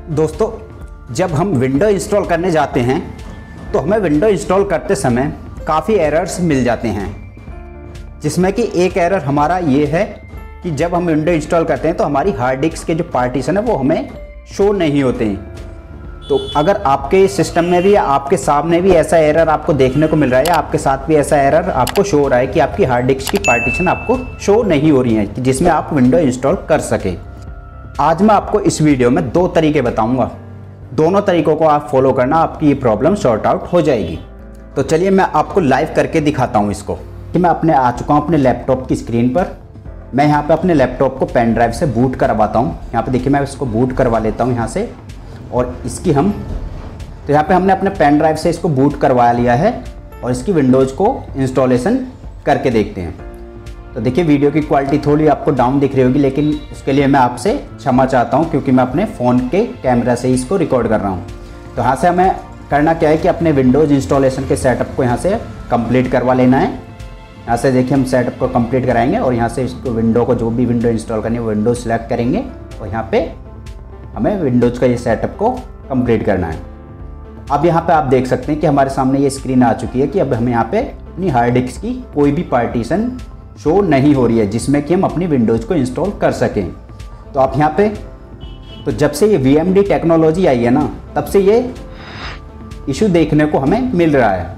दोस्तों, जब हम विंडो इंस्टॉल करने जाते हैं तो हमें विंडो इंस्टॉल करते समय काफ़ी एरर्स मिल जाते हैं, जिसमें कि एक एरर हमारा ये है कि जब हम विंडो इंस्टॉल करते हैं तो हमारी हार्ड डिस्क के जो पार्टीशन है वो हमें शो नहीं होते हैं। तो अगर आपके सिस्टम में भी या आपके सामने भी ऐसा एरर आपको देखने को मिल रहा है या आपके साथ भी ऐसा एरर आपको शो हो रहा है कि आपकी हार्ड डिस्क की पार्टीशन आपको शो नहीं हो रही है जिसमें आप विंडो इंस्टॉल कर सकें, आज मैं आपको इस वीडियो में 2 तरीके बताऊंगा। दोनों तरीकों को आप फॉलो करना, आपकी ये प्रॉब्लम सॉर्ट आउट हो जाएगी। तो चलिए मैं आपको लाइव करके दिखाता हूँ इसको कि मैं अपने आ चुका हूँ अपने लैपटॉप की स्क्रीन पर। मैं यहाँ पे अपने लैपटॉप को पेन ड्राइव से बूट करवाता हूँ। यहाँ पे देखिए मैं इसको बूट करवा लेता हूँ यहाँ से, और इसकी तो यहाँ पे हमने अपने पेन ड्राइव से इसको बूट करवा लिया है और इसकी विंडोज़ को इंस्टॉलेशन करके देखते हैं। तो देखिए वीडियो की क्वालिटी थोड़ी आपको डाउन दिख रही होगी, लेकिन उसके लिए मैं आपसे क्षमा चाहता हूँ क्योंकि मैं अपने फ़ोन के कैमरा से ही इसको रिकॉर्ड कर रहा हूँ। तो यहाँ से हमें करना क्या है कि अपने विंडोज़ इंस्टॉलेशन के सेटअप को यहाँ से कंप्लीट करवा लेना है। यहाँ से देखिए हम सेटअप को कंप्लीट कराएंगे और यहाँ से इसको विंडो को जो भी विंडो इंस्टॉल करनी है वो विंडो सेलेक्ट करेंगे और यहाँ पे हमें विंडोज़ का ये सेटअप को कंप्लीट करना है। अब यहाँ पे आप देख सकते हैं कि हमारे सामने ये स्क्रीन आ चुकी है कि अब हमें यहाँ पे अपनी हार्ड डिस्क की कोई भी पार्टीशन शो नहीं हो रही है जिसमें कि हम अपनी विंडोज़ को इंस्टॉल कर सकें। तो आप यहाँ पे तो जब से ये VMD टेक्नोलॉजी आई है ना, तब से ये इशू देखने को हमें मिल रहा है।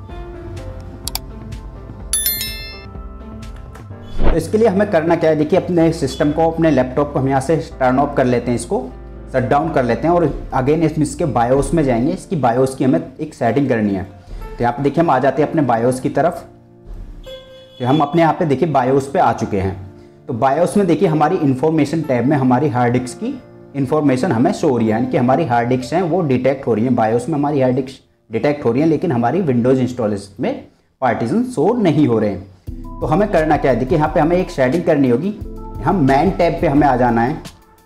तो इसके लिए हमें करना क्या है, देखिए अपने सिस्टम को, अपने लैपटॉप को हम यहाँ से टर्न ऑफ कर लेते हैं, इसको शट डाउन कर लेते हैं और अगेन इसके बायोस में जाएंगे। इसकी बायोस की हमें एक सेटिंग करनी है। तो यहाँ पे देखिए हम आ जाते हैं अपने बायोस की तरफ। तो हम अपने यहाँ पे देखिए बायोस पे आ चुके हैं। तो बायोस में देखिए हमारी इन्फॉर्मेशन टैब में हमारी हार्ड डिस्क की इन्फॉर्मेशन हमें शो हो रही है, यानी कि हमारी हार्ड डिस्क हैं वो डिटेक्ट हो रही है। बायोस में हमारी हार्ड डिस्क डिटेक्ट हो रही है, लेकिन हमारी विंडोज़ इंस्टॉलेशन में पार्टीशन शो नहीं हो रहे हैं। तो हमें करना क्या है, देखिए यहाँ पे हमें एक सेटिंग करनी होगी। हम मैन टैब पे हमें आ जाना है।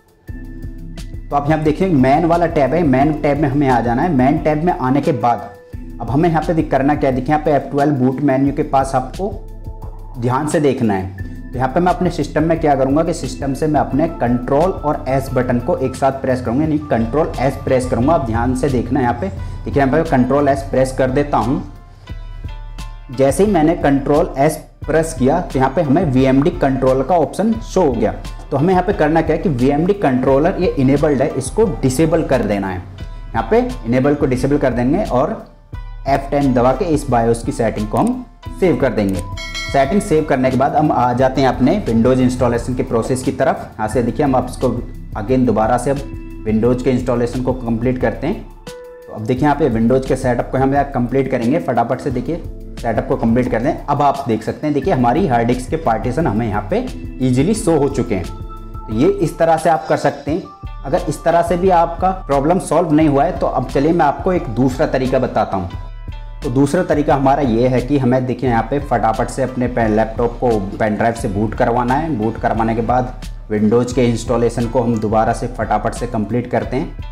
तो आप यहाँ देखिए मैन वाला टैब है, मैन टैब में हमें आ जाना है। मैन टैब में आने के बाद अब हमें यहाँ पे करना क्या है, देखिए यहाँ पे F12 बूट मेन्यू के पास आपको ध्यान से देखना है। तो यहाँ पे मैं अपने सिस्टम में क्या करूँगा कि सिस्टम से मैं अपने कंट्रोल और S बटन को एक साथ प्रेस करूँगा, यानी कंट्रोल S प्रेस करूँगा। आप ध्यान से देखना है यहाँ पे, देखिए यहाँ पे कंट्रोल S प्रेस कर देता हूँ। जैसे ही मैंने कंट्रोल S प्रेस किया तो यहाँ पे हमें VMD कंट्रोलर का ऑप्शन शो हो गया। तो हमें यहाँ पे करना क्या है कि VMD कंट्रोलर ये इनेबल्ड है, इसको डिसेबल कर देना है। यहाँ पे इनेबल को डिसेबल कर देंगे और F10 दबा के इस बायोस की सेटिंग को हम सेव कर देंगे। सेटिंग सेव करने के बाद हम आ जाते हैं अपने विंडोज़ इंस्टॉलेशन के प्रोसेस की तरफ। यहाँ से देखिए हम आप इसको अगेन दोबारा से अब विंडोज़ के इंस्टॉलेशन को कंप्लीट करते हैं। तो अब देखिए यहाँ पे विंडोज़ के सेटअप को हम कंप्लीट करेंगे फटाफट से। देखिए सेटअप को कंप्लीट कर दें। अब आप देख सकते हैं, देखिए हमारी हार्ड डिस्क के पार्टीशन हमें यहाँ पे इजीली शो हो चुके हैं। तो ये इस तरह से आप कर सकते हैं। अगर इस तरह से भी आपका प्रॉब्लम सॉल्व नहीं हुआ है तो अब चलिए मैं आपको एक दूसरा तरीका बताता हूँ। तो दूसरा तरीका हमारा ये है कि हमें देखिए यहाँ पे फटाफट से अपने लैपटॉप को पेन ड्राइव से बूट करवाना है। बूट करवाने के बाद विंडोज़ के इंस्टॉलेशन को हम दोबारा से फटाफट से कंप्लीट करते हैं।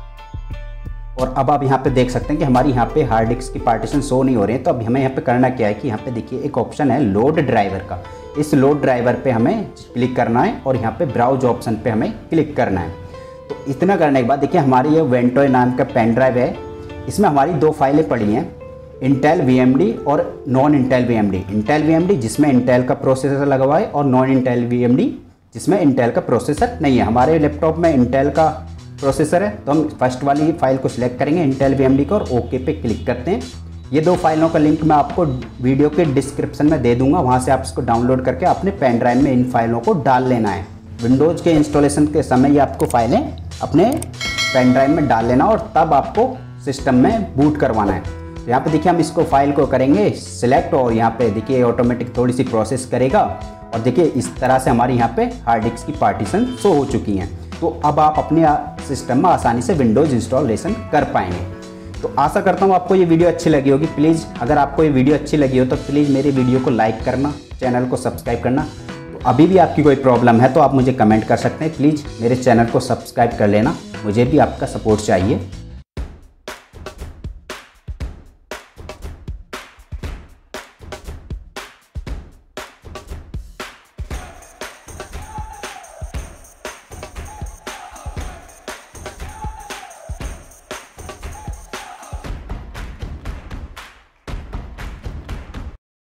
और अब आप यहाँ पे देख सकते हैं कि हमारी यहाँ पे हार्ड डिस्क की पार्टीशन शो नहीं हो रही है। तो अब हमें यहाँ पे करना क्या है कि यहाँ पे देखिए एक ऑप्शन है लोड ड्राइवर का। इस लोड ड्राइवर पे हमें क्लिक करना है और यहाँ पे ब्राउज ऑप्शन पे हमें क्लिक करना है। तो इतना करने के बाद देखिए हमारी ये वेंटो नाम का पेन ड्राइव है, इसमें हमारी 2 फाइलें पड़ी हैं, इंटेल VMD और non Intel VMD। Intel VMD जिसमें इंटेल का प्रोसेसर लगा हुआ है और नॉन इंटेल VMD जिसमें इंटेल का प्रोसेसर नहीं है। हमारे लैपटॉप में इंटेल का प्रोसेसर है, तो हम फर्स्ट वाली फाइल को सिलेक्ट करेंगे इंटेल VMD को और ओके पे क्लिक करते हैं। ये 2 फाइलों का लिंक मैं आपको वीडियो के डिस्क्रिप्शन में दे दूंगा, वहाँ से आप इसको डाउनलोड करके अपने पेन ड्राइव में इन फाइलों को डाल लेना है। विंडोज़ के इंस्टॉलेशन के समय ये आपको फाइलें अपने पेन ड्राइव में डाल लेना और तब आपको सिस्टम में बूट करवाना है। तो यहाँ पे देखिए हम इसको फाइल को करेंगे सिलेक्ट और यहाँ पे देखिए ऑटोमेटिक थोड़ी सी प्रोसेस करेगा और देखिए इस तरह से हमारी यहाँ पे हार्ड डिस्क की पार्टीशन शो हो चुकी हैं। तो अब आप अपने सिस्टम में आसानी से विंडोज़ इंस्टॉलेशन कर पाएंगे। तो आशा करता हूँ आपको ये वीडियो अच्छी लगी होगी। प्लीज़ अगर आपको ये वीडियो अच्छी लगी हो तो प्लीज़ मेरी वीडियो को लाइक करना, चैनल को सब्सक्राइब करना। तो अभी भी आपकी कोई प्रॉब्लम है तो आप मुझे कमेंट कर सकते हैं। प्लीज़ मेरे चैनल को सब्सक्राइब कर लेना, मुझे भी आपका सपोर्ट चाहिए।